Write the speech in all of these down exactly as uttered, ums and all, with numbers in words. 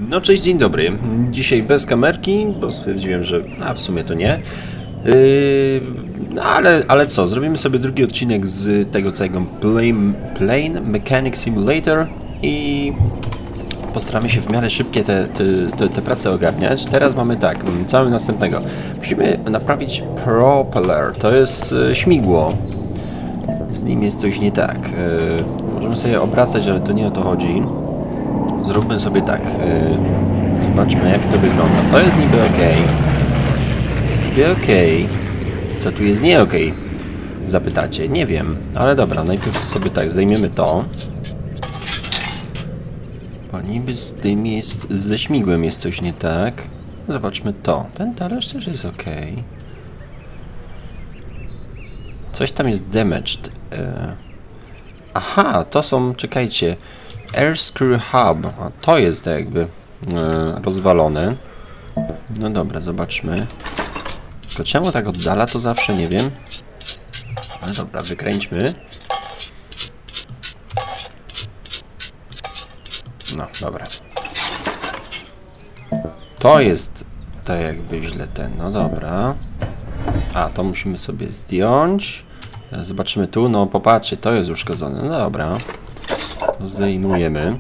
No cześć, dzień dobry. Dzisiaj bez kamerki, bo stwierdziłem, że a w sumie to nie. Yy, no ale, ale co, zrobimy sobie drugi odcinek z tego całego Plane, Plane Mechanic Simulator i postaramy się w miarę szybkie te, te, te, te prace ogarniać. Teraz mamy tak, co mamy następnego? Musimy naprawić propeller, to jest yy, śmigło. Z nim jest coś nie tak. Yy, możemy sobie obracać, ale to nie o to chodzi. Zróbmy sobie tak. Yy, zobaczmy, jak to wygląda. To jest niby ok. Jest niby ok. Co tu jest nie ok? Zapytacie. Nie wiem, ale dobra. Najpierw sobie tak, zdejmiemy to. Bo niby z tym jest, ze śmigłem jest coś nie tak. Zobaczmy to. Ten talerz też jest ok. Coś tam jest damaged. Yy. Aha, to są, czekajcie. Air Screw Hub. A to jest jakby yy, rozwalone. No dobra, zobaczmy. Tylko czemu tak oddala, to zawsze nie wiem. No dobra, wykręćmy. No, dobra. To jest tak jakby źle ten. No dobra. A, to musimy sobie zdjąć. Zobaczymy tu. No popatrzcie, to jest uszkodzone. No dobra. Zdejmujemy.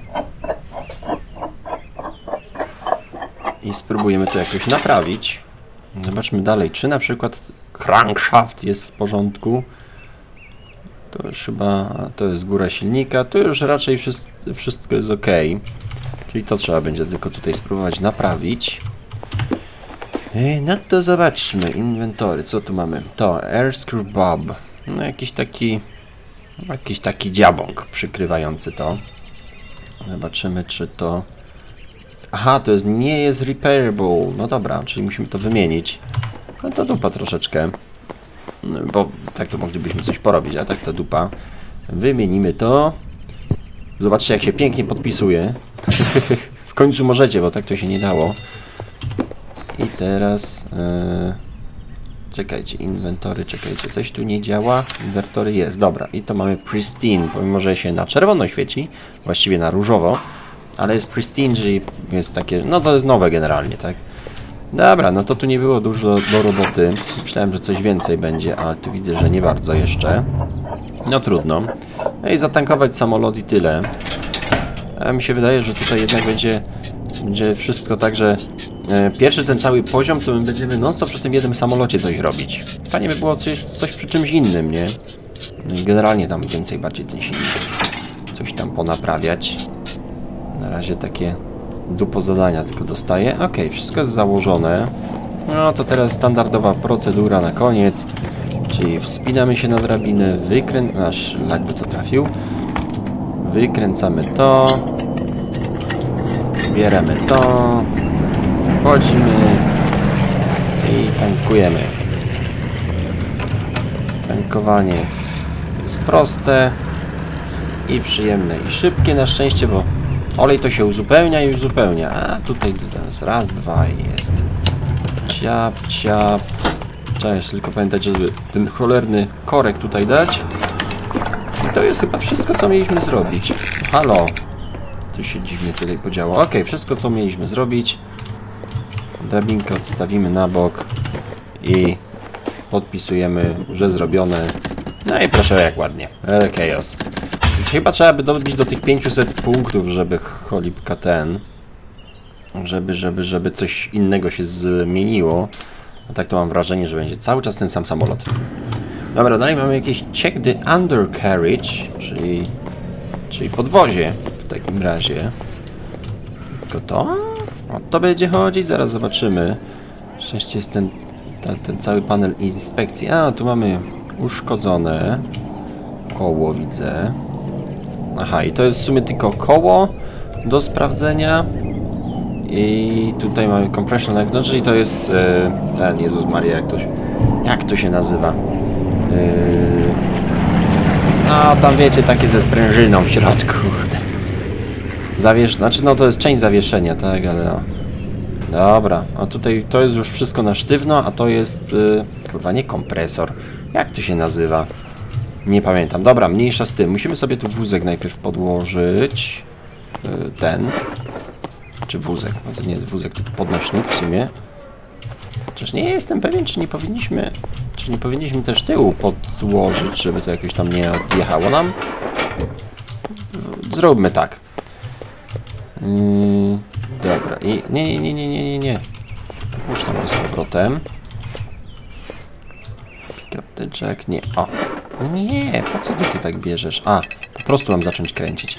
I spróbujemy to jakoś naprawić. Zobaczmy dalej, czy na przykład crankshaft jest w porządku. To już chyba, to jest góra silnika. Tu już raczej wszystko, wszystko jest ok. Czyli to trzeba będzie tylko tutaj spróbować naprawić. No to zobaczmy. Inwentory, co tu mamy? To Air Screw Bob. No jakiś taki... Jakiś taki dziabąk przykrywający to. Zobaczymy, czy to... Aha, to jest, nie jest repairable. No dobra, czyli musimy to wymienić. No to dupa troszeczkę. No, bo tak to moglibyśmy coś porobić, a tak to dupa. Wymienimy to. Zobaczcie, jak się pięknie podpisuje. W końcu możecie, bo tak to się nie dało. I teraz... Yy... Czekajcie, inwentory, czekajcie, coś tu nie działa. Inwentory jest, dobra. I to mamy pristine, pomimo że się na czerwono świeci, właściwie na różowo, ale jest pristine, czyli jest takie, no to jest nowe generalnie, tak? Dobra, no to tu nie było dużo do roboty. Myślałem, że coś więcej będzie, ale tu widzę, że nie bardzo jeszcze. No trudno. No i zatankować samolot i tyle. A mi się wydaje, że tutaj jednak będzie, będzie wszystko tak, że e, pierwszy ten cały poziom, to my będziemy non-stop przy tym jednym samolocie coś robić. Fajnie by było coś, coś przy czymś innym, nie? No i generalnie tam więcej, bardziej ten silnik. Coś tam ponaprawiać. Na razie takie dupo zadania tylko dostaję. Ok, wszystko jest założone. No to teraz standardowa procedura na koniec. Czyli wspinamy się na drabinę, wykręcamy... Aż lag by to trafił. Wykręcamy to. Bieremy to. Wchodzimy. I tankujemy. Tankowanie jest proste. I przyjemne i szybkie na szczęście, bo olej to się uzupełnia i uzupełnia. A tutaj teraz raz, dwa i jest. Ciap, ciap. Trzeba jeszcze tylko pamiętać, żeby ten cholerny korek tutaj dać. I to jest chyba wszystko, co mieliśmy zrobić. Halo. To się dziwnie tutaj podziało. Ok, wszystko, co mieliśmy zrobić. Drabinkę odstawimy na bok. I podpisujemy, że zrobione. No i proszę, jak ładnie. Chaos. Chyba trzeba by dobić do tych pięciuset punktów, żeby cholipka ten... Żeby, żeby, żeby coś innego się zmieniło. A tak to mam wrażenie, że będzie cały czas ten sam samolot. Dobra, dalej mamy jakieś check the undercarriage, czyli... Czyli podwozie w takim razie. Tylko to? O to będzie chodzić, zaraz zobaczymy. Szczęście jest ten, ten, ten cały panel inspekcji. A, tu mamy uszkodzone koło, widzę. Aha, i to jest w sumie tylko koło do sprawdzenia. I tutaj mamy compression leg, no, czyli to jest e, ten, Jezus Maria, jak to się, jak to się nazywa? E, no, tam wiecie, takie ze sprężyną w środku. Zawiesz, znaczy, no to jest część zawieszenia, tak, ale no. Dobra, a tutaj to jest już wszystko na sztywno, a to jest, e, kurwa, nie kompresor. Jak to się nazywa? Nie pamiętam. Dobra, mniejsza z tym. Musimy sobie tu wózek najpierw podłożyć. Ten. Czy wózek? No to nie jest wózek, to podnośnik w sumie. Chociaż nie jestem pewien, czy nie powinniśmy... Czy nie powinniśmy też tyłu podłożyć, żeby to jakoś tam nie odjechało nam? Zróbmy tak. Yy, dobra. I nie, nie, nie, nie, nie, nie, nie. Już tam z powrotem. Pick up the jack. Nie. O. Nie, po co ty tu tak bierzesz? A, po prostu mam zacząć kręcić.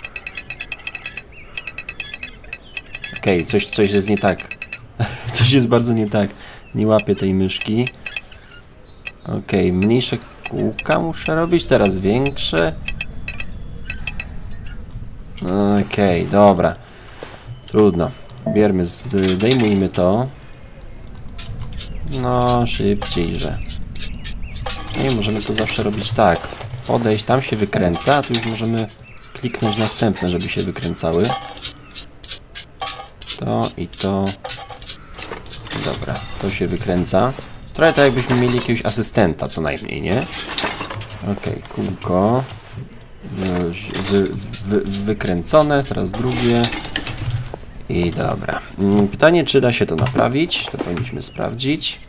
Okej, okay, coś, coś jest nie tak. Coś jest bardzo nie tak. Nie łapię tej myszki. Okej, okay, mniejsze kółka muszę robić, teraz większe. Okej, okay, dobra. Trudno. Bierzmy, zdejmujmy to. No, szybciej, że. Nie, możemy to zawsze robić tak. Podejść, tam się wykręca, a tu już możemy kliknąć następne, żeby się wykręcały. To i to. Dobra, to się wykręca. Trochę tak jakbyśmy mieli jakiegoś asystenta, co najmniej, nie? Okej, okay, kółko. Wy, wy, wykręcone, teraz drugie. I dobra. Pytanie, czy da się to naprawić? To powinniśmy sprawdzić.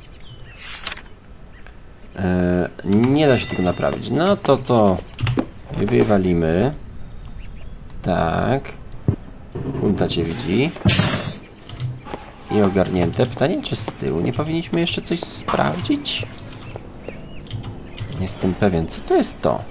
Eee, nie da się tego naprawić. No to to wywalimy. Tak. Punta cię widzi. I ogarnięte. Pytanie, czy z tyłu nie powinniśmy jeszcze coś sprawdzić? Nie jestem pewien. Co to jest to?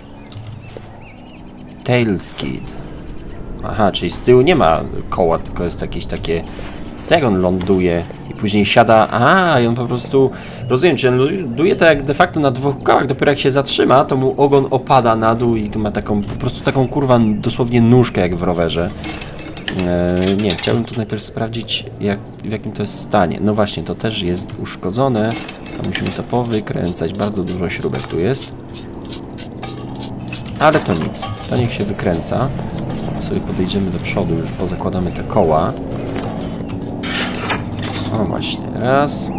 Tail skid. Aha, czyli z tyłu nie ma koła, tylko jest jakieś takie... Jak on ląduje i później siada... A, i on po prostu... Rozumiem, czy on ląduje to jak de facto na dwóch kołach. Dopiero jak się zatrzyma, to mu ogon opada na dół i tu ma taką... Po prostu taką, kurwa, dosłownie nóżkę jak w rowerze. Eee, nie, chciałbym tu najpierw sprawdzić, jak, w jakim to jest stanie. No właśnie, to też jest uszkodzone. To musimy to powykręcać. Bardzo dużo śrubek tu jest. Ale to nic. To niech się wykręca. Sobie podejdziemy do przodu, już pozakładamy te koła. O właśnie, raz.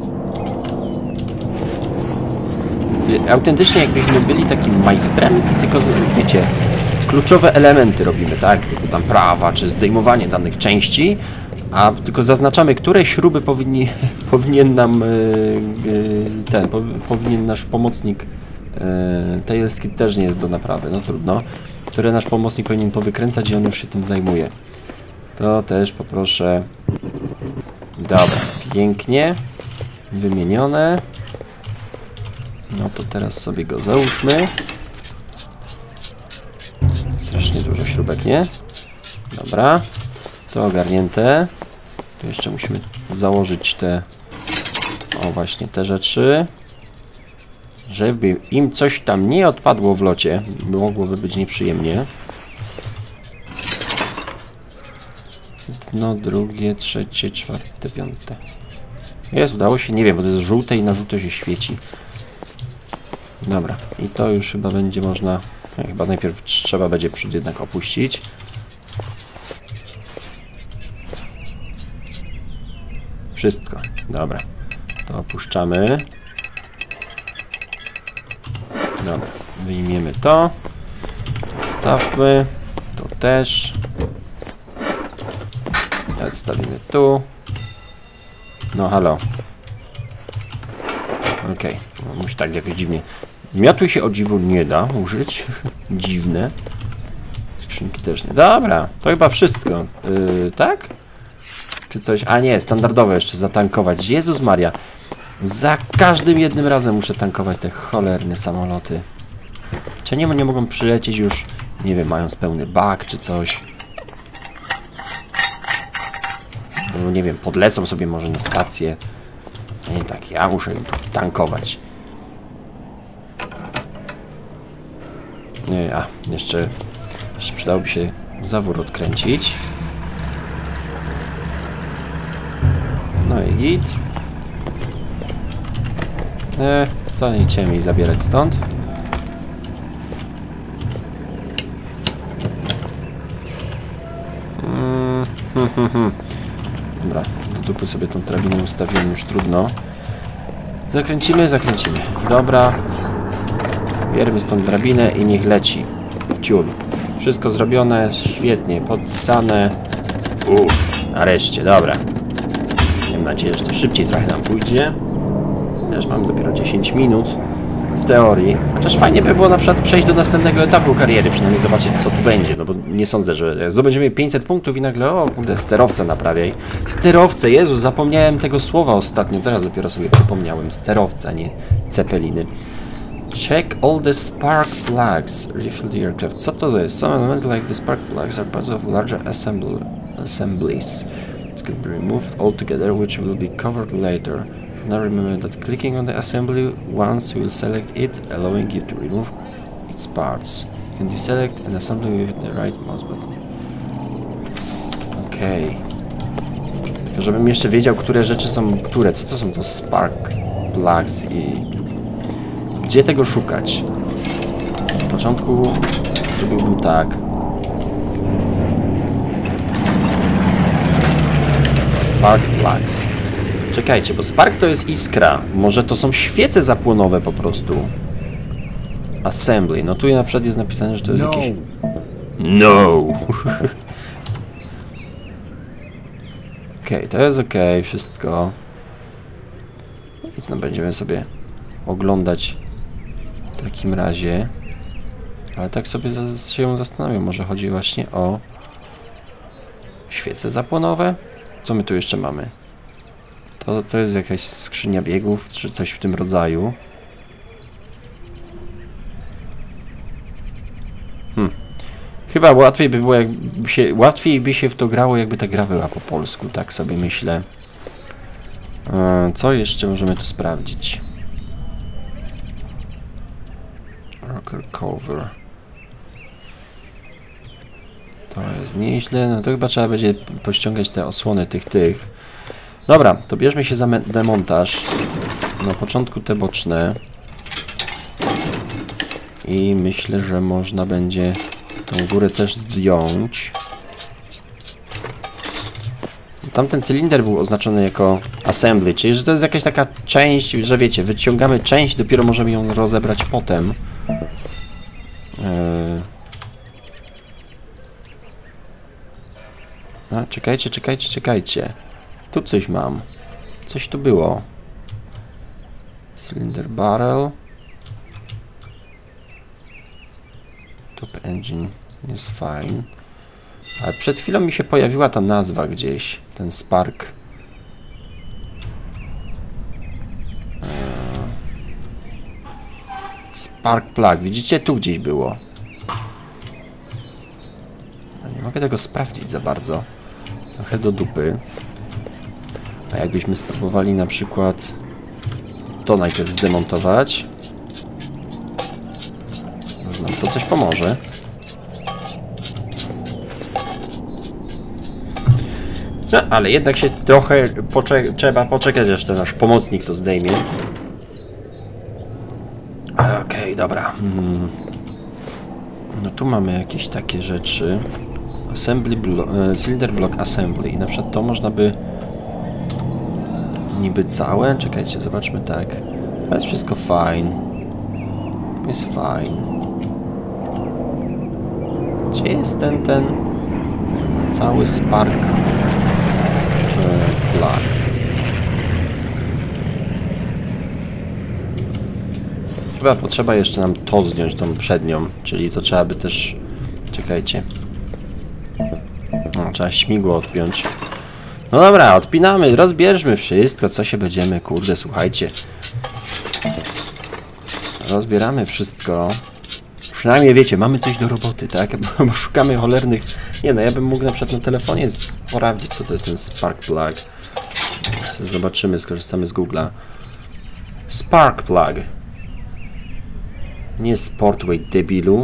Autentycznie jakbyśmy byli takim majstrem, tylko wiecie, kluczowe elementy robimy, tak? Typu tam prawa, czy zdejmowanie danych części, a tylko zaznaczamy, które śruby powinni, powinien nam yy, ten, po, powinien nasz pomocnik yy, Tail skid też nie jest do naprawy, no trudno. Które nasz pomocnik powinien powykręcać i on już się tym zajmuje. To też poproszę. Dobra, pięknie. Wymienione. No to teraz sobie go załóżmy. Strasznie dużo śrubek, nie? Dobra. To ogarnięte. Tu jeszcze musimy założyć te... O, właśnie te rzeczy. Żeby im coś tam nie odpadło w locie. Mogłoby być nieprzyjemnie. Jedno, drugie, trzecie, czwarte, piąte. Jest, udało się? Nie wiem, bo to jest żółte i na żółto się świeci. Dobra, i to już chyba będzie można... Chyba najpierw trzeba będzie przód jednak opuścić. Wszystko. Dobra. To opuszczamy. Dobra. Wyjmiemy to. Stawmy. To też. Odstawimy tu. No halo. Okej. Okay. No, musi tak jakoś dziwnie. Miotły się o dziwo nie da użyć. Dziwne. Skrzynki też nie. Dobra, to chyba wszystko. Yy, tak? Czy coś? A nie, standardowe jeszcze zatankować. Jezus Maria. Za każdym jednym razem muszę tankować te cholerne samoloty. Czy nie, nie mogą przylecieć już, nie wiem, mając pełny bak czy coś. No nie wiem, podlecą sobie może na stację. Nie tak, ja muszę im tankować. Nie, a, jeszcze, jeszcze przydałoby się zawór odkręcić. No i git. E, co nie chciałem jej zabierać stąd. Mm, hm, hm, hm. Dobra, do dupy sobie tą drabinę ustawiłem, już trudno. Zakręcimy, zakręcimy. Dobra. Bierzemy stąd drabinę i niech leci w ciul. Wszystko zrobione, świetnie, podpisane. Uff. Nareszcie, dobra. Mam nadzieję, że to szybciej trochę nam pójdzie. Też mamy dopiero dziesięć minut w teorii. Chociaż fajnie by było na przykład przejść do następnego etapu kariery, przynajmniej zobaczyć, co tu będzie. No bo nie sądzę, że zdobędziemy pięćset punktów i nagle, o kurde, sterowca naprawiaj. Sterowce, Jezu, zapomniałem tego słowa ostatnio. Teraz dopiero sobie przypomniałem. Sterowca, nie cepeliny. Check all the spark plugs. Refill the aircraft. Co to jest? Some elements like the spark plugs are parts of larger assemble assemblies. It can be removed altogether, which will be covered later. Now remember that clicking on the assembly once will select it, allowing you to remove its parts. You can deselect an assembly with the right mouse button. Okej. Okay. Tylko żebym jeszcze wiedział, które rzeczy są które. Co to są to spark plugs i... Gdzie tego szukać? Na początku zrobiłbym tak. Spark plugs. Czekajcie, bo spark to jest iskra. Może to są świece zapłonowe po prostu. Assembly. No tu na przykład jest napisane, że to jest no. jakieś... No! Okej, okay, to jest ok, wszystko. Więc no będziemy sobie oglądać w takim razie. Ale tak sobie się zastanawiam, może chodzi właśnie o świece zapłonowe? Co my tu jeszcze mamy? To, to jest jakaś skrzynia biegów, czy coś w tym rodzaju. Hmm. Chyba łatwiej by było, jakby się, łatwiej by się w to grało, jakby ta gra była po polsku, tak sobie myślę. Eee, co jeszcze możemy tu sprawdzić? Rocker cover. To jest nieźle, no to chyba trzeba będzie pościągać te osłony tych, tych. Dobra, to bierzmy się za demontaż. Na początku te boczne. I myślę, że można będzie tą górę też zdjąć. Tamten cylinder był oznaczony jako assembly, czyli że to jest jakaś taka część, że wiecie, wyciągamy część, dopiero możemy ją rozebrać potem. Eee... A, czekajcie, czekajcie, czekajcie. Tu coś mam. Coś tu było. Cylinder barrel. Top engine jest fajny. Ale przed chwilą mi się pojawiła ta nazwa gdzieś. Ten spark. Eee. Spark plug. Widzicie? Tu gdzieś było. Nie mogę tego sprawdzić za bardzo. Trochę do dupy. A jakbyśmy spróbowali na przykład to najpierw zdemontować. Może nam to coś pomoże. No, ale jednak się trochę poczek trzeba poczekać, aż ten nasz pomocnik to zdejmie. Okej, okay, dobra. Hmm. No tu mamy jakieś takie rzeczy. Assembly blo cylinder block assembly. I na przykład to można by niby całe. Czekajcie, zobaczmy tak. To jest wszystko fine. Jest fine. Gdzie jest ten, ten cały spark plug? Chyba potrzeba jeszcze nam to zdjąć, tą przednią, czyli to trzeba by też... Czekajcie. No, trzeba śmigło odpiąć. No dobra, odpinamy, rozbierzmy wszystko, co się będziemy, kurde, słuchajcie. Rozbieramy wszystko. Przynajmniej wiecie, mamy coś do roboty, tak? Bo szukamy cholernych... Nie no, ja bym mógł na przykład na telefonie sprawdzić, co to jest ten spark plug. Zobaczymy, skorzystamy z Google'a. Spark plug. Nie Sportway, debilu.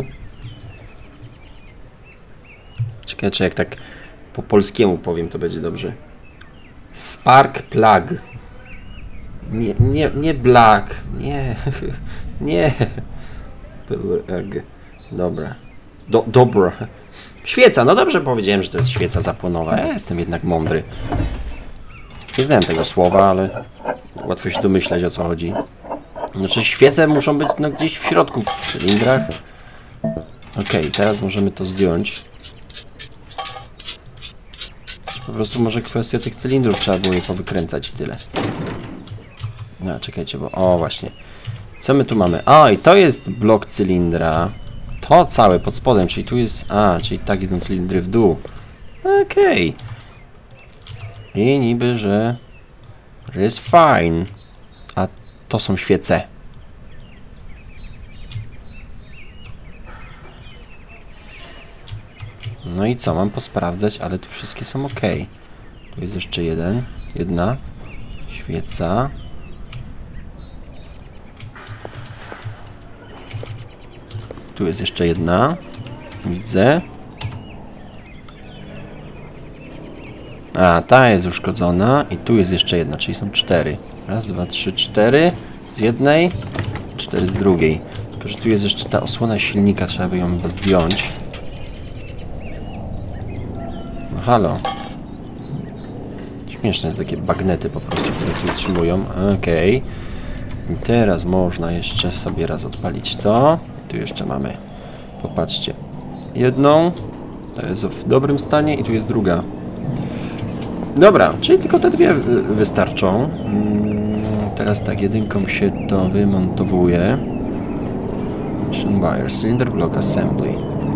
Czekaj, czy jak tak po polskiemu powiem, to będzie dobrze. Spark plug. Nie, nie, nie black. Nie. Nie. Plug. Dobra. Do, dobra. Świeca. No dobrze powiedziałem, że to jest świeca zapłonowa. Ja jestem jednak mądry. Nie znałem tego słowa, ale łatwo się domyśleć, o co chodzi. Znaczy świece muszą być no, gdzieś w środku, w cylindrach. Ok, teraz możemy to zdjąć. Po prostu może kwestia tych cylindrów, trzeba było je powykręcać i tyle. No, czekajcie, bo... O, właśnie. Co my tu mamy? O, i to jest blok cylindra. To całe pod spodem, czyli tu jest... A, czyli tak idą cylindry w dół. Okej. Okay. I niby, że... Że jest fajne. A to są świece. No i co? Mam posprawdzać, ale tu wszystkie są ok. Tu jest jeszcze jeden. Jedna. Świeca. Tu jest jeszcze jedna. Widzę. A, ta jest uszkodzona. I tu jest jeszcze jedna, czyli są cztery. Raz, dwa, trzy, cztery. Z jednej. Cztery z drugiej. Tylko, że tu jest jeszcze ta osłona silnika. Trzeba by ją zdjąć. No halo. Śmieszne takie bagnety po prostu, które tu utrzymują. Okej. Okay. I teraz można jeszcze sobie raz odpalić to. Tu jeszcze mamy. Popatrzcie. Jedną. To jest w dobrym stanie i tu jest druga. Dobra, czyli tylko te dwie wystarczą. Teraz tak, jedynką się to wymontowuje. Mission wire, cylinder block assembly.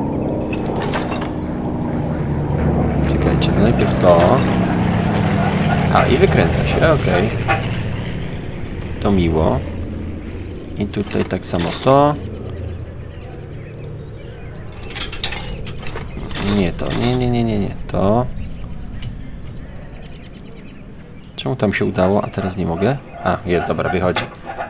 Czekajcie, no najpierw to. A, i wykręca się, okej. Okay. To miło. I tutaj tak samo to. Nie to, nie, nie, nie, nie, nie, to. Czemu tam się udało, a teraz nie mogę? A, jest, dobra, wychodzi.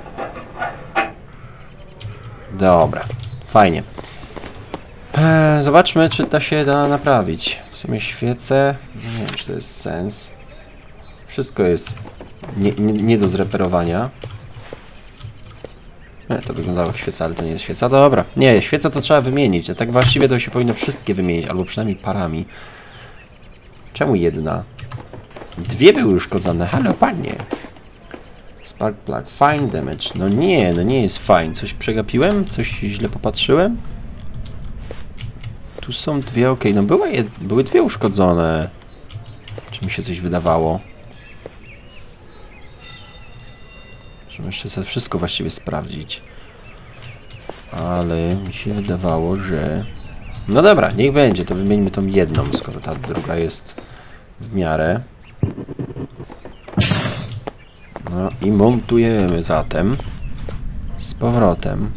Dobra, fajnie. Eee, zobaczmy, czy to się da naprawić. W sumie świece, nie wiem, czy to jest sens. Wszystko jest nie, nie, nie do zreperowania. E, to wyglądało jak świeca, ale to nie jest świeca. Dobra, nie, świecę to trzeba wymienić. A tak właściwie to się powinno wszystkie wymienić, albo przynajmniej parami. Czemu jedna? Dwie były uszkodzone. Halo, panie. Spark plug, fine damage. No nie, no nie jest fine. Coś przegapiłem? Coś źle popatrzyłem? Tu są dwie, ok. No były, jed... były dwie uszkodzone. Czy mi się coś wydawało? Trzeba jeszcze sobie wszystko właściwie sprawdzić. Ale mi się wydawało, że... No dobra, niech będzie. To wymieńmy tą jedną, skoro ta druga jest w miarę. No i montujemy zatem z powrotem.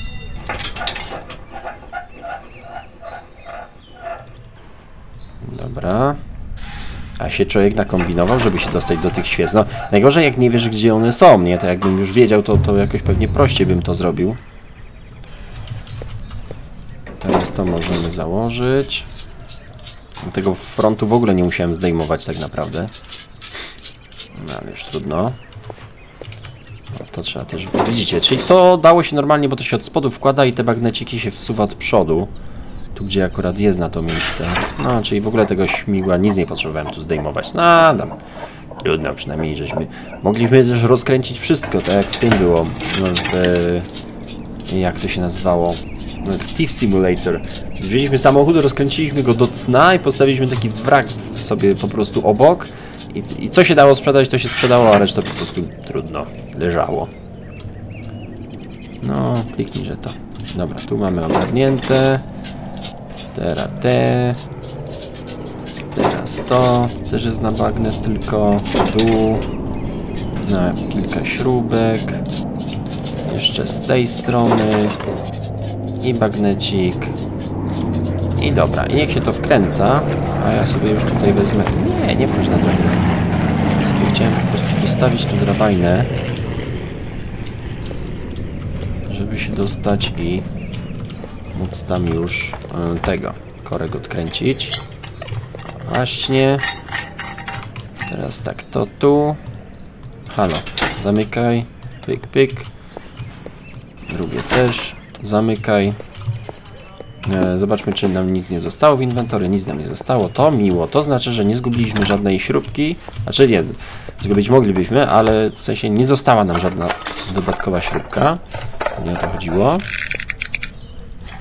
Dobra. A się człowiek nakombinował, żeby się dostać do tych świec. No, najgorzej jak nie wiesz, gdzie one są, nie? To jakbym już wiedział, to, to jakoś pewnie prościej bym to zrobił. Teraz to możemy założyć. Tego frontu w ogóle nie musiałem zdejmować tak naprawdę. No, ale już trudno. No, to trzeba też... Widzicie, czyli to dało się normalnie, bo to się od spodu wkłada i te magneciki się wsuwa od przodu. Tu, gdzie akurat jest na to miejsce. No, czyli w ogóle tego śmigła nic nie potrzebowałem tu zdejmować. No, tam... Trudno, przynajmniej żeśmy... Mogliśmy też rozkręcić wszystko, tak jak w tym było. No, w... Jak to się nazywało? W Thief Simulator. Wzięliśmy samochód, rozkręciliśmy go do cna i postawiliśmy taki wrak sobie po prostu obok. I, I co się dało sprzedać, to się sprzedało, a reszta po prostu trudno leżało. No, kliknij, że to. Dobra, tu mamy ogarnięte. Teraz te. Teraz to. Też jest na bagnet, tylko dół. Na kilka śrubek. Jeszcze z tej strony. I bagnecik. I dobra, i niech się to wkręca. A ja sobie już tutaj wezmę... Nie, nie wchodź na drabinę. Ja sobie chciałem po prostu dostawić tu drabinę, żeby się dostać i móc tam już y, tego korek odkręcić. Właśnie. Teraz tak, to tu. Halo, zamykaj. Pyk, pyk. Drugie też. Zamykaj. E, zobaczmy, czy nam nic nie zostało w inwentory. Nic nam nie zostało. To miło. To znaczy, że nie zgubiliśmy żadnej śrubki. Znaczy nie, zgubić moglibyśmy, ale w sensie nie została nam żadna dodatkowa śrubka. Nie o to chodziło.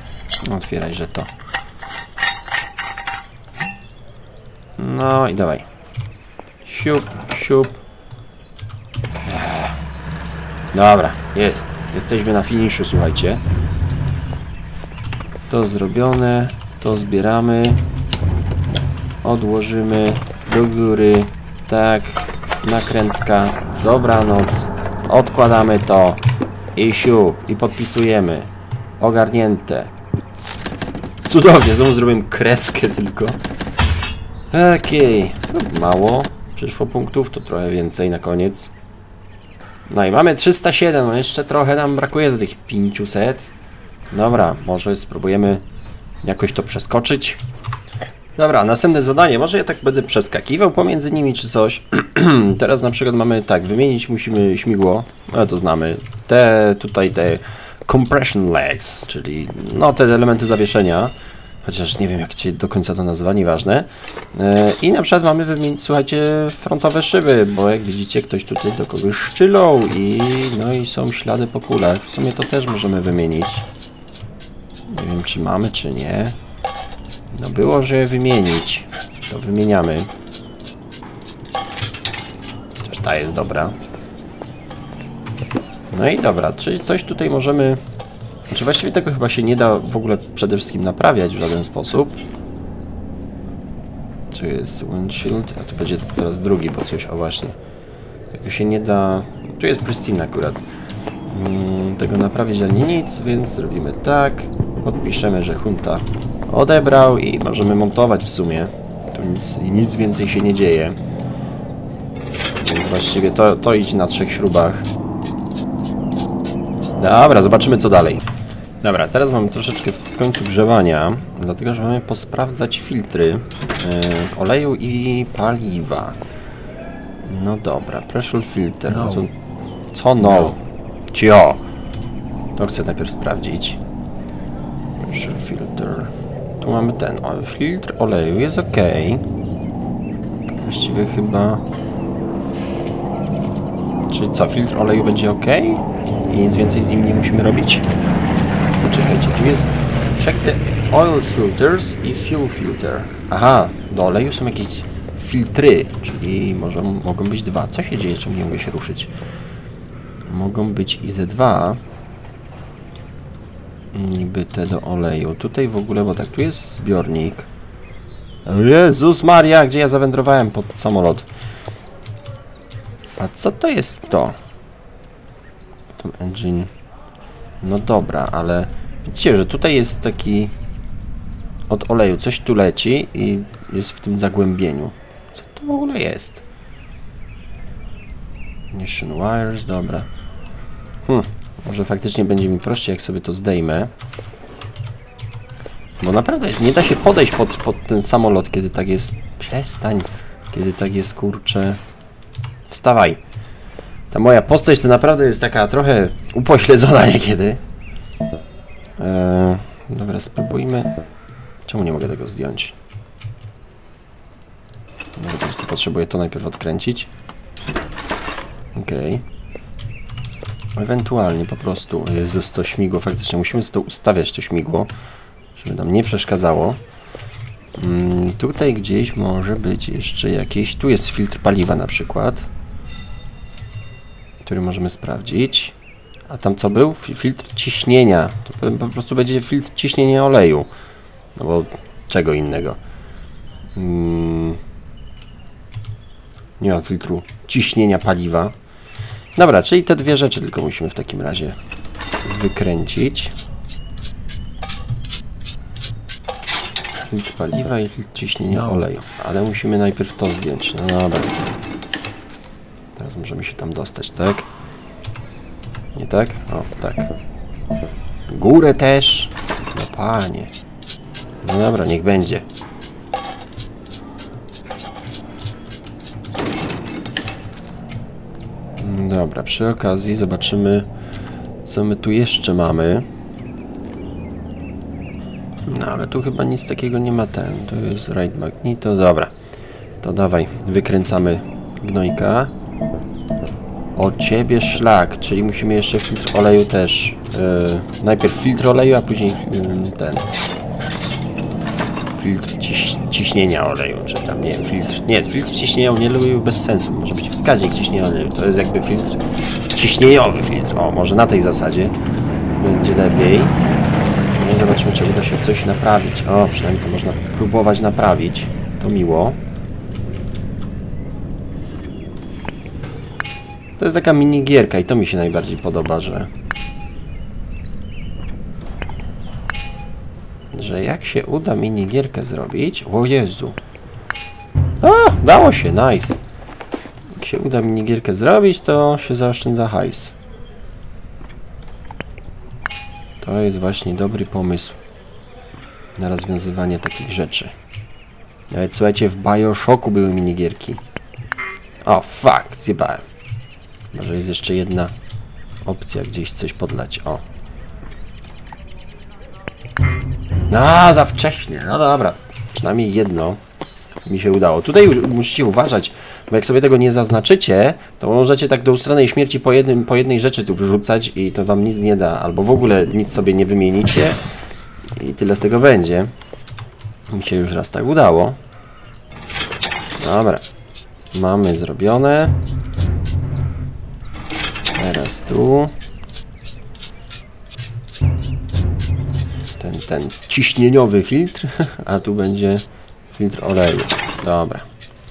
Otwieraj, że to. No i dawaj. Siup, siup. Ech. Dobra, jest. Jesteśmy na finiszu, słuchajcie. To zrobione. To zbieramy. Odłożymy do góry. Tak. Nakrętka. Dobranoc. Odkładamy to. I siup. I podpisujemy. Ogarnięte. Cudownie. Znowu zrobiłem kreskę tylko. Okej. Okay. Mało. Przyszło punktów. To trochę więcej na koniec. No i mamy trzysta siedem. No jeszcze trochę nam brakuje do tych pięciuset. Dobra. Może spróbujemy jakoś to przeskoczyć. Dobra, następne zadanie. Może ja tak będę przeskakiwał pomiędzy nimi czy coś. Teraz na przykład mamy tak, wymienić musimy śmigło. No to znamy. Te tutaj te compression legs, czyli no te elementy zawieszenia. Chociaż nie wiem jak cię do końca to nazywa, nieważne. I na przykład mamy wymienić, słuchajcie, frontowe szyby, bo jak widzicie ktoś tutaj do kogoś szczylał i no i są ślady po kulach. W sumie to też możemy wymienić. Nie wiem czy mamy czy nie. No było, że wymienić. To wymieniamy. Chociaż ta jest dobra. No i dobra, czyli coś tutaj możemy... Znaczy właściwie tego chyba się nie da w ogóle przede wszystkim naprawiać w żaden sposób. Tu jest windshield, a tu będzie teraz drugi, bo coś, o właśnie. Tego się nie da... Tu jest pristine akurat. Hmm, tego naprawić ani nic, więc zrobimy tak. Podpiszemy, że hunta odebrał i możemy montować w sumie. Tu nic, nic więcej się nie dzieje. Więc właściwie to, to idzie na trzech śrubach. Dobra, zobaczymy co dalej. Dobra, teraz mamy troszeczkę w końcu grzewania, dlatego że mamy posprawdzać filtry yy, oleju i paliwa. No dobra, pressure filter. No to, co no? Cio! To chcę najpierw sprawdzić. Pressure filter. Tu mamy ten o, filtr oleju, jest ok. Właściwie chyba... Czyli co, filtr oleju będzie ok? I nic więcej z nim nie musimy robić? Poczekajcie, tu jest check the oil filters i fuel filter. Aha, do oleju są jakieś filtry, czyli może, mogą być dwa. Co się dzieje, czemu nie mogę się ruszyć? Mogą być i ze dwa. Niby te do oleju. Tutaj w ogóle, bo tak, tu jest zbiornik. O Jezus Maria, gdzie ja zawędrowałem pod samolot. A co to jest to? Tom engine. No dobra, ale widzicie, że tutaj jest taki od oleju, coś tu leci i jest w tym zagłębieniu. Co to w ogóle jest? Ignition wires, dobra. Hm, może faktycznie będzie mi prościej, jak sobie to zdejmę. Bo naprawdę nie da się podejść pod, pod ten samolot, kiedy tak jest. Przestań, kiedy tak jest, kurczę. Wstawaj. Ta moja postać to naprawdę jest taka trochę upośledzona niekiedy. Eee, dobra, spróbujmy. Czemu nie mogę tego zdjąć? No, po prostu potrzebuję to najpierw odkręcić. Okej. Okay. Ewentualnie po prostu. Jezus, to śmigło. Faktycznie musimy sobie to ustawiać, to śmigło, żeby nam nie przeszkadzało. Hmm, tutaj gdzieś może być jeszcze jakieś... Tu jest filtr paliwa na przykład, który możemy sprawdzić. A tam co był? Filtr ciśnienia. To po prostu będzie filtr ciśnienia oleju. No bo czego innego? Hmm. Nie ma filtru ciśnienia paliwa. Dobra, czyli te dwie rzeczy tylko musimy w takim razie wykręcić. Filtr paliwa i filtr ciśnienia no. oleju. Ale musimy najpierw to zdjąć. No dobra. Teraz możemy się tam dostać, tak? Nie tak? O, tak. Górę też. No panie. No dobra, niech będzie. Dobra, przy okazji zobaczymy, co my tu jeszcze mamy. No ale tu chyba nic takiego nie ma ten. To jest right magneto. Dobra. To dawaj, wykręcamy gnojka. O ciebie szlak, czyli musimy jeszcze filtr oleju też. Yy, najpierw filtr oleju, a później yy, ten. filtr ciś ciśnienia oleju, czy tam, nie wiem, filtr... Nie, filtr ciśnienia oleju bez sensu, może być wskaźnik ciśnienia oleju, to jest jakby filtr ciśnieniowy filtr. O, może na tej zasadzie będzie lepiej. No i zobaczymy, czy uda się coś naprawić. O, przynajmniej to można próbować naprawić. To miło. To jest taka minigierka i to mi się najbardziej podoba, że... Że jak się uda minigierkę zrobić... O Jezu! A, dało się, nice! Jak się uda minigierkę zrobić, to się zaoszczędza hajs. To jest właśnie dobry pomysł na rozwiązywanie takich rzeczy. Nawet słuchajcie, w Bioshocku były minigierki. O, fuck, zjebałem. Może jest jeszcze jedna opcja, gdzieś coś podlać. O. No, za wcześnie. No dobra. Przynajmniej jedno mi się udało. Tutaj musicie uważać, bo jak sobie tego nie zaznaczycie, to możecie tak do ustranej śmierci po, jednym, po jednej rzeczy tu wrzucać i to wam nic nie da. Albo w ogóle nic sobie nie wymienicie i tyle z tego będzie. Mi się już raz tak udało. Dobra. Mamy zrobione. Teraz tu. Ten, ten ciśnieniowy filtr, a tu będzie filtr oleju. Dobra.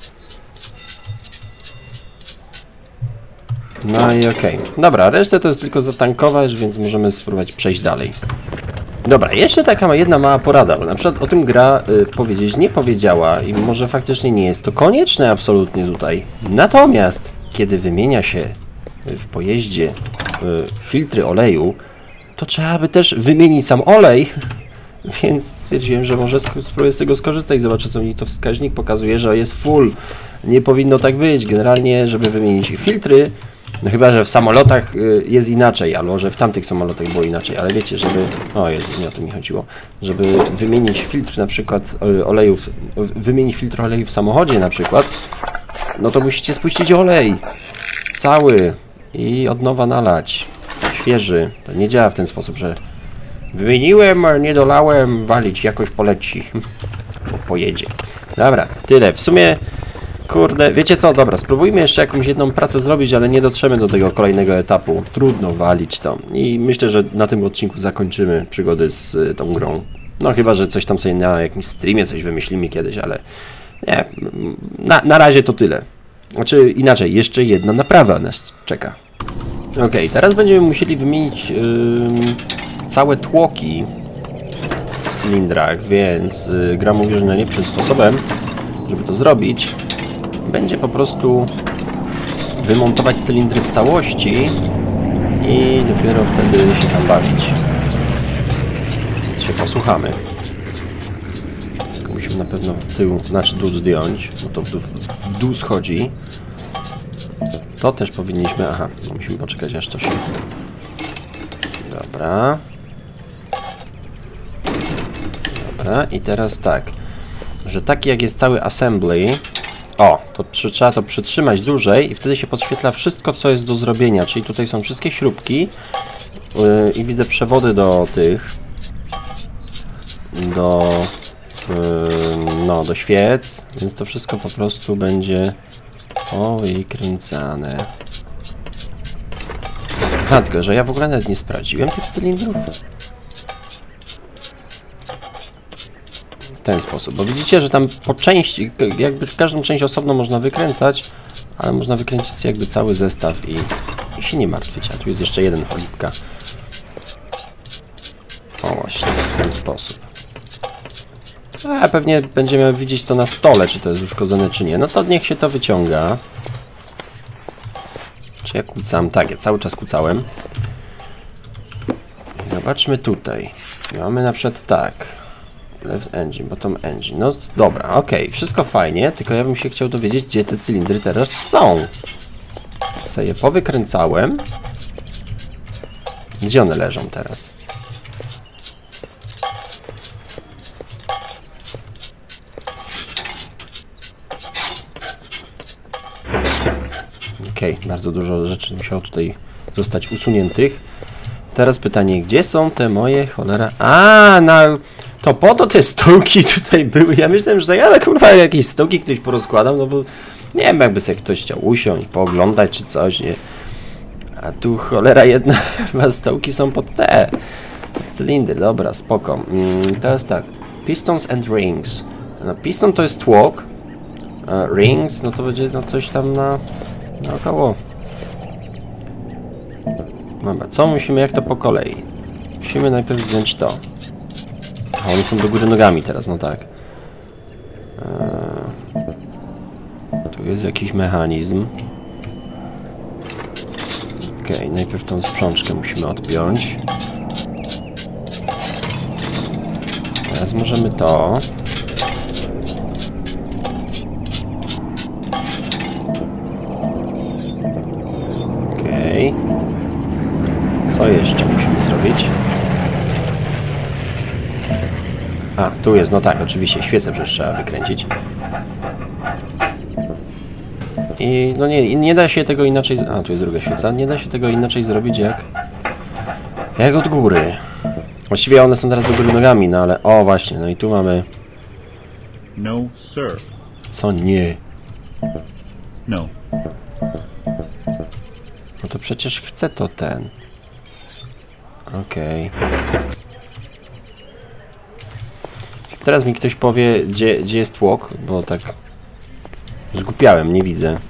No i okej. Okay. Dobra, resztę to jest tylko zatankować, więc możemy spróbować przejść dalej. Dobra, jeszcze taka jedna mała porada, bo na przykład o tym gra y, powiedzieć nie powiedziała i może faktycznie nie jest to konieczne absolutnie tutaj. Natomiast, kiedy wymienia się w pojeździe y, filtry oleju, to trzeba by też wymienić sam olej, więc stwierdziłem, że może spróbuję z tego skorzystać. Zobaczę, co mi to wskaźnik pokazuje, że jest full. Nie powinno tak być. Generalnie, żeby wymienić filtry, no chyba, że w samolotach jest inaczej, albo że w tamtych samolotach było inaczej, ale wiecie, żeby... O Jezu, nie o to mi chodziło. Żeby wymienić filtr na przykład olejów, wymienić filtr oleju w samochodzie na przykład, no to musicie spuścić olej cały i od nowa nalać. Świeży. To nie działa w ten sposób, że wymieniłem, nie dolałem, walić, jakoś poleci. Bo pojedzie. Dobra, tyle. W sumie, kurde, wiecie co? Dobra, spróbujmy jeszcze jakąś jedną pracę zrobić, ale nie dotrzemy do tego kolejnego etapu. Trudno walić to. I myślę, że na tym odcinku zakończymy przygody z y, tą grą. No chyba, że coś tam sobie na jakimś streamie coś wymyślimy kiedyś, ale nie, na, na razie to tyle. Znaczy inaczej, jeszcze jedna naprawa nas czeka. Ok, teraz będziemy musieli wymienić yy, całe tłoki w cylindrach, więc yy, gra mówi, że najlepszym sposobem, żeby to zrobić, będzie po prostu wymontować cylindry w całości i dopiero wtedy się tam bawić. Więc się posłuchamy. Tylko musimy na pewno tył, znaczy dół zdjąć, bo to w dół, w dół schodzi. To też powinniśmy... Aha, no musimy poczekać, aż to się... Dobra. Dobra, i teraz tak. Że taki jak jest cały assembly... O, to przy, trzeba to przytrzymać dłużej i wtedy się podświetla wszystko, co jest do zrobienia. Czyli tutaj są wszystkie śrubki yy, i widzę przewody do tych... Do... Yy, no, do świec, więc to wszystko po prostu będzie... O, i kręcane. A, tylko, że ja w ogóle nawet nie sprawdziłem tych cylindrów. W ten sposób, bo widzicie, że tam po części, jakby każdą część osobno można wykręcać, ale można wykręcić jakby cały zestaw i, i się nie martwić. A tu jest jeszcze jeden cholipka. O, właśnie, w ten sposób. A pewnie będziemy widzieć to na stole, czy to jest uszkodzone, czy nie. No to niech się to wyciąga. Czy ja kłócam? Tak, ja cały czas kłócałem. I zobaczmy tutaj. Mamy na przykład tak. Left engine, bottom engine. No dobra, okej, okay. Wszystko fajnie, tylko ja bym się chciał dowiedzieć, gdzie te cylindry teraz są. Sobie je powykręcałem. Gdzie one leżą teraz? Okej, okay, bardzo dużo rzeczy musiało tutaj zostać usuniętych. Teraz pytanie, gdzie są te moje cholera... A, na To po to te stołki tutaj były. Ja myślałem, że ja kurwa jakieś stołki ktoś porozkładam, no bo nie wiem, jakby sobie ktoś chciał usiąść, pooglądać czy coś, nie? A tu cholera jedna, chyba stołki są pod te cylindry, dobra, spoko. Mm, teraz tak, pistons and rings. No, piston to jest tłok, a rings, no to będzie no coś tam na, na około. Dobra, co musimy, jak to po kolei? Musimy najpierw wziąć to. A one są do góry nogami teraz, no tak. Eee, tu jest jakiś mechanizm. Okej, okay, najpierw tą sprzączkę musimy odpiąć. Teraz możemy to. Okej. Okay. Co jeszcze musimy zrobić? A, tu jest, no tak, oczywiście, świecę przecież trzeba wykręcić. I no nie, nie da się tego inaczej... A, tu jest druga świeca. Nie da się tego inaczej zrobić jak... Jak od góry. Właściwie one są teraz do góry nogami, no ale... O, właśnie, no i tu mamy... No, sir. Co nie? No. No to przecież chcę to ten. Okej. Okay. Teraz mi ktoś powie, gdzie, gdzie jest tłok, bo tak zgupiałem, nie widzę.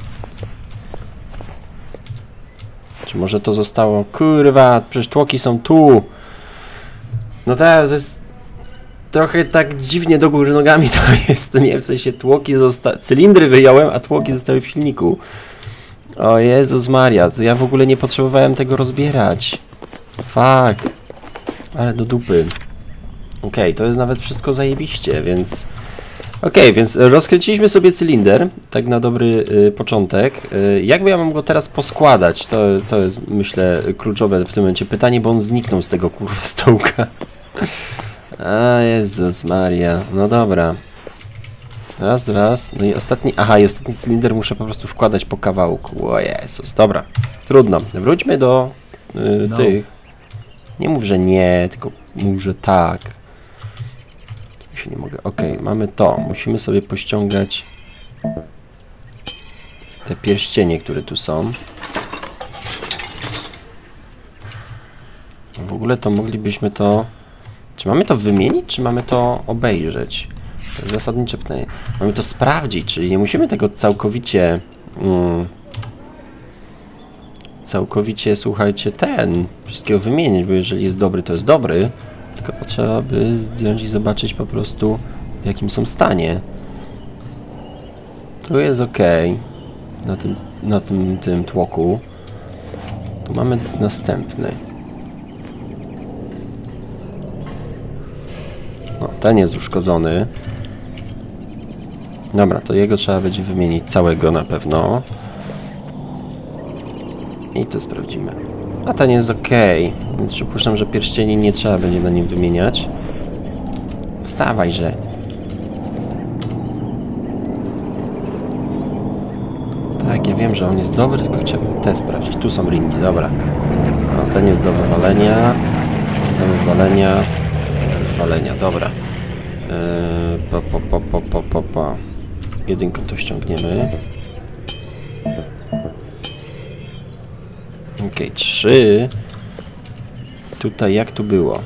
Czy może to zostało? Kurwa, przecież tłoki są tu. No tak, to jest trochę tak dziwnie do góry nogami to jest. Nie wiem, w sensie tłoki zostały, cylindry wyjąłem, a tłoki zostały w silniku. O Jezus Maria, ja w ogóle nie potrzebowałem tego rozbierać. Fuck. Ale do dupy. Okej, okay, to jest nawet wszystko zajebiście, więc... Okej, okay, więc rozkręciliśmy sobie cylinder, tak na dobry y, początek. Y, jakby ja mam go teraz poskładać? To, to jest, myślę, kluczowe w tym momencie pytanie, bo on zniknął z tego kurwa stołka. A Jezus Maria, no dobra. Raz, raz, no i ostatni... Aha, i ostatni cylinder muszę po prostu wkładać po kawałku. O Jezus, dobra. Trudno. Wróćmy do y, no. tych... Nie mów, że nie, tylko mów, że tak. Się nie mogę. Okej, okay, mamy to. Musimy sobie pościągać te pierścienie, które tu są. W ogóle to moglibyśmy to... Czy mamy to wymienić, czy mamy to obejrzeć? To jest zasadnicze pytanie. Mamy to sprawdzić, czyli nie musimy tego całkowicie... Mm, całkowicie, słuchajcie, ten... Wszystkiego wymienić, bo jeżeli jest dobry, to jest dobry. Tylko potrzeba by zdjąć i zobaczyć po prostu, w jakim są stanie. Tu jest ok. Na tym, na tym, tym tłoku. Tu mamy następny. No, ten jest uszkodzony. Dobra, to jego trzeba będzie wymienić całego na pewno. I to sprawdzimy. A ten jest ok, więc przypuszczam, że pierścieni nie trzeba będzie na nim wymieniać. Wstawaj, że. Tak, ja wiem, że on jest dobry, tylko chciałbym te sprawdzić. Tu są ringi, dobra. No, ten jest do wywalenia. Do wywalenia. Do wywalenia, dobra. Eee, po, po, po, po, po, po, po. Jedynką to ściągniemy. Okej, okay, trzy. Tutaj jak tu było?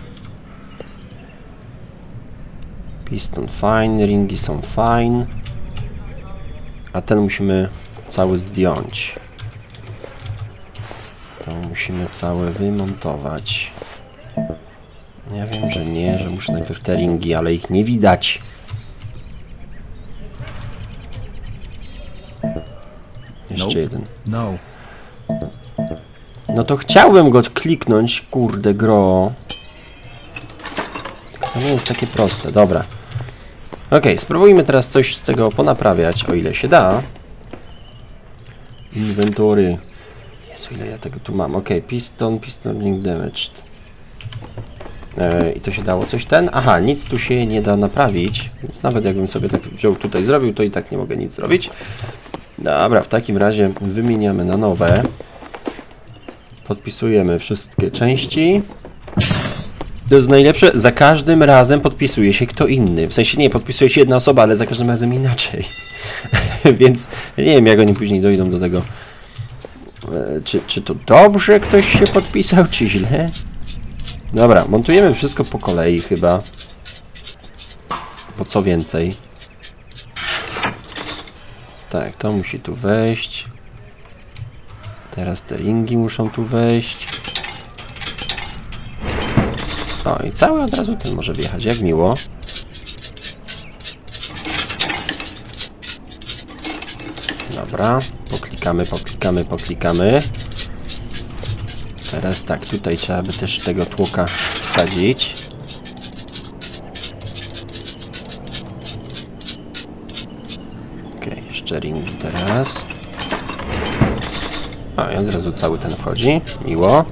Piston fine, ringi są fine. A ten musimy cały zdjąć. To musimy całe wymontować. Ja wiem, że nie, że muszę najpierw te ringi, ale ich nie widać. Jeszcze nope. jeden. No. No to chciałbym go kliknąć, kurde gro. To nie jest takie proste, dobra. Ok, spróbujmy teraz coś z tego ponaprawiać, o ile się da. Inwentory. Jezu, ile ja tego tu mam. Ok, piston, piston link damaged. E, I to się dało coś ten? Aha, nic tu się nie da naprawić. Więc nawet jakbym sobie tak wziął tutaj zrobił, to i tak nie mogę nic zrobić. Dobra, w takim razie wymieniamy na nowe. Podpisujemy wszystkie części. To jest najlepsze, za każdym razem podpisuje się kto inny. W sensie nie, podpisuje się jedna osoba, ale za każdym razem inaczej. Więc nie wiem, jak oni później dojdą do tego. E, czy, czy to dobrze ktoś się podpisał, czy źle? Dobra, montujemy wszystko po kolei chyba. Bo co więcej. Tak, to musi tu wejść. Teraz te ringi muszą tu wejść. O, i cały od razu ten może wjechać, jak miło. Dobra, poklikamy, poklikamy, poklikamy. Teraz tak, tutaj trzeba by też tego tłoka wsadzić. Okej, jeszcze ringi teraz. O, i od razu cały ten wchodzi, miło.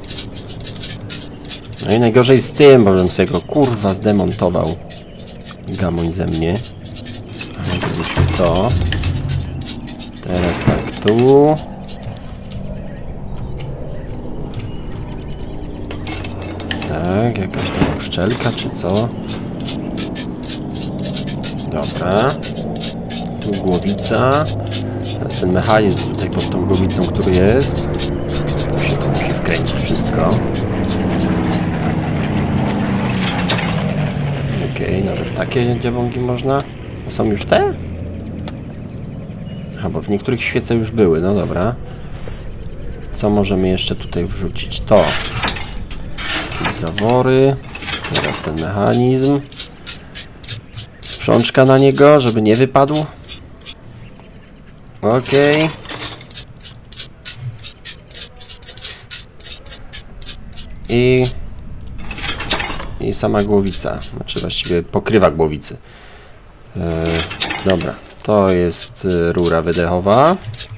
No i najgorzej z tym, bo bym sobie go kurwa zdemontował. Gamoń ze mnie. Ale gdybyśmy to. Teraz tak, tu. Tak, jakaś tam uszczelka czy co? Dobra. Tu głowica. Teraz ten mechanizm tutaj pod tą głowicą, który jest. Tu się to musi wkręcić wszystko. Okej, okay, nawet takie dziabągi można. A są już te? Aha, bo w niektórych świece już były, no dobra. Co możemy jeszcze tutaj wrzucić? To. Jakieś zawory. Teraz ten mechanizm. Sprzączka na niego, żeby nie wypadł. Okej. Okay. I... I sama głowica. Znaczy właściwie pokrywa głowicy. Yy, dobra. To jest rura wydechowa.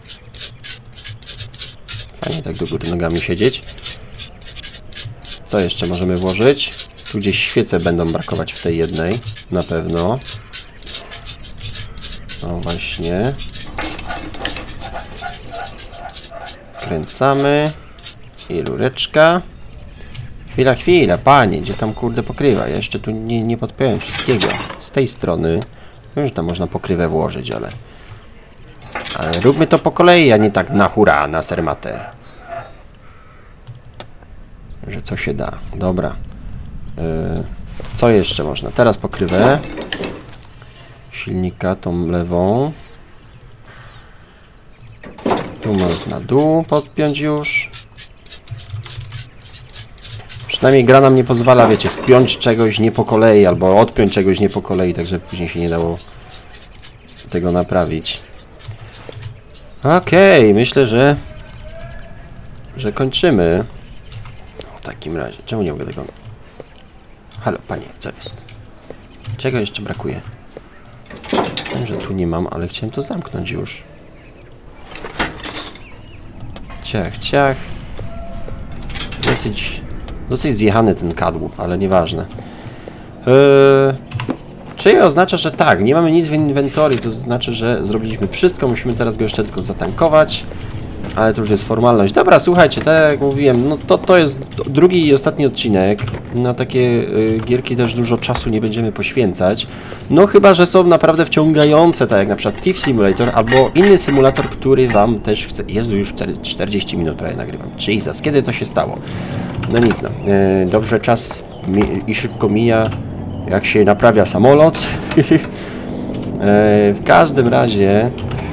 Fajnie tak do góry nogami siedzieć. Co jeszcze możemy włożyć? Tu gdzieś świece będą brakować w tej jednej. Na pewno. O właśnie. Kręcamy. I rureczka. Chwila, chwila, panie, gdzie tam kurde pokrywa? Ja jeszcze tu nie, nie podpiąłem wszystkiego. Z tej strony. Wiem, że tam można pokrywę włożyć, ale... Ale róbmy to po kolei, a nie tak na hura, na sermatę. Że co się da. Dobra. Yy, co jeszcze można? Teraz pokrywę. Silnika, tą lewą. Tu można dół podpiąć już. Przynajmniej gra nam nie pozwala, wiecie, wpiąć czegoś nie po kolei, albo odpiąć czegoś nie po kolei, także później się nie dało tego naprawić. Okej, okay, myślę, że że kończymy. W takim razie, czemu nie mogę tego... Halo, panie, co jest? Czego jeszcze brakuje? Wiem, że tu nie mam, ale chciałem to zamknąć już. Ciach, ciach. Dosyć... Dosyć zjechany ten kadłub, ale nieważne. Yy, czyli oznacza, że tak, nie mamy nic w inwentory, to znaczy, że zrobiliśmy wszystko, musimy teraz go jeszcze tylko zatankować. Ale to już jest formalność. Dobra, słuchajcie, tak jak mówiłem, no to, to jest drugi i ostatni odcinek. Na takie y, gierki też dużo czasu nie będziemy poświęcać. No chyba, że są naprawdę wciągające, tak jak na przykład Thief Simulator albo inny symulator, który wam też chce... Jezu, już czterdzieści minut prawie nagrywam. Jesus, kiedy to się stało? No nic, no. Y, dobrze, czas mi i szybko mija, jak się naprawia samolot. y, w każdym razie...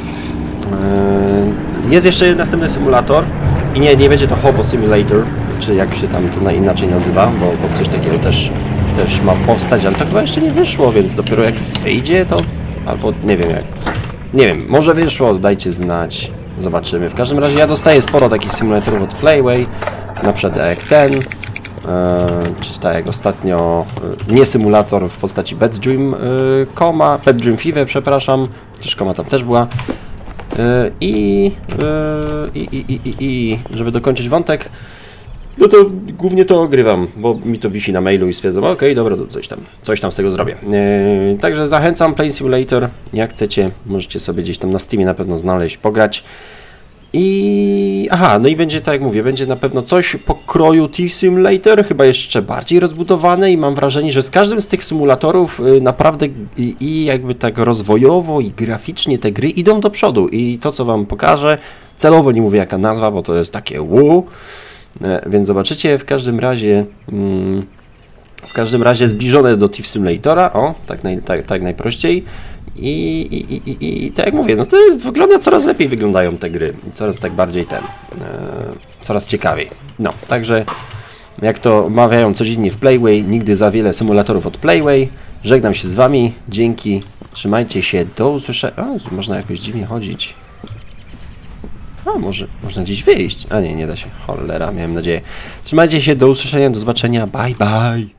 Y, Jest jeszcze następny symulator i nie, nie będzie to Hobo Simulator, czy jak się tam to na inaczej nazywa, bo, bo coś takiego też, też ma powstać, ale to chyba jeszcze nie wyszło, więc dopiero jak wyjdzie to, albo nie wiem jak, nie wiem, może wyszło, dajcie znać, zobaczymy. W każdym razie ja dostaję sporo takich symulatorów od Playway, na przykład jak ten, e, czy tak jak ostatnio, e, nie symulator w postaci Bad Dream e, Coma, Bad Dream Fever, przepraszam, też Coma tam też była. I, i, i, i, i, i żeby dokończyć wątek, no to głównie to ogrywam, bo mi to wisi na mailu i stwierdzam, okej, okay, dobra, to coś tam, coś tam z tego zrobię. Yy, także zachęcam, Plane Simulator, jak chcecie, możecie sobie gdzieś tam na Steamie na pewno znaleźć, pograć. I... Aha, no i będzie, tak jak mówię, będzie na pewno coś pokroju Thief Simulator, chyba jeszcze bardziej rozbudowane i mam wrażenie, że z każdym z tych symulatorów y, naprawdę i, i jakby tak rozwojowo i graficznie te gry idą do przodu i to, co wam pokażę, celowo nie mówię jaka nazwa, bo to jest takie wow, y, więc zobaczycie w każdym razie... Mm, w każdym razie zbliżone do Thief Simulatora, o, tak, naj, tak, tak najprościej. I, i, i, i, I tak jak mówię, no to wygląda, coraz lepiej wyglądają te gry. Coraz tak bardziej ten, e, coraz ciekawiej. No, także jak to mawiają codziennie w Playway, nigdy za wiele symulatorów od Playway. Żegnam się z wami, dzięki, trzymajcie się, do usłyszenia. O, można jakoś dziwnie chodzić. A, może można gdzieś wyjść. A nie, nie da się. Cholera, miałem nadzieję. Trzymajcie się, do usłyszenia, do zobaczenia, bye bye.